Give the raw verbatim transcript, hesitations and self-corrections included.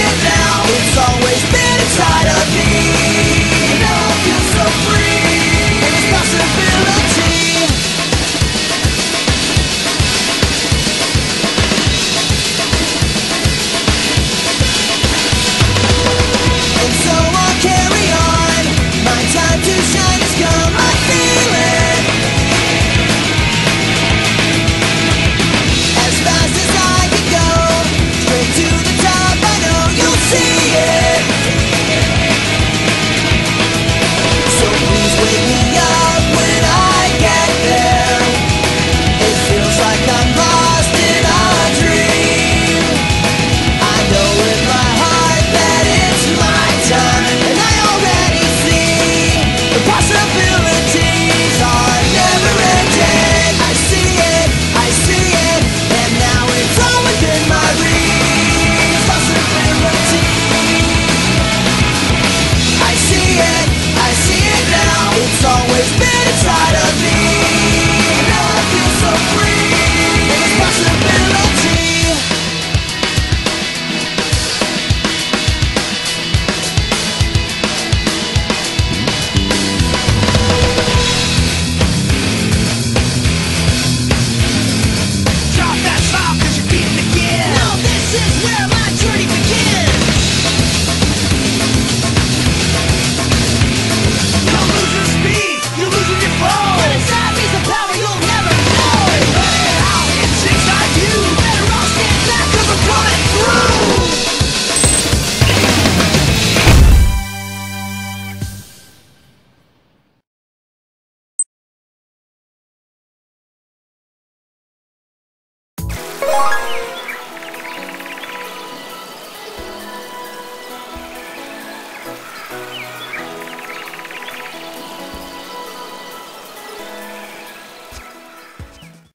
it now. It's always been inside of me. Now I feel so free. And it's possibility. And so I'll carry on. My time to shine has come. I feel it. As fast as I can go, straight to the top. I know you'll see it. So please wake me up when I get there. It feels like I'm lost in a dream. I know in my heart that it's my time, and I already see the possibilities are never ending. I see it, I see it, and now it's all within my reach. Possibility. I see it, I see it now. It's always been inside of me. Now I feel so free. It's possibility. Drop that smile 'cause you're beating again. No, this is where my journey begins. You're losing speed, you're losing your flow. But inside me's a power you'll never know. Let it out, it's inside you. Better all stand back 'cause we're coming through.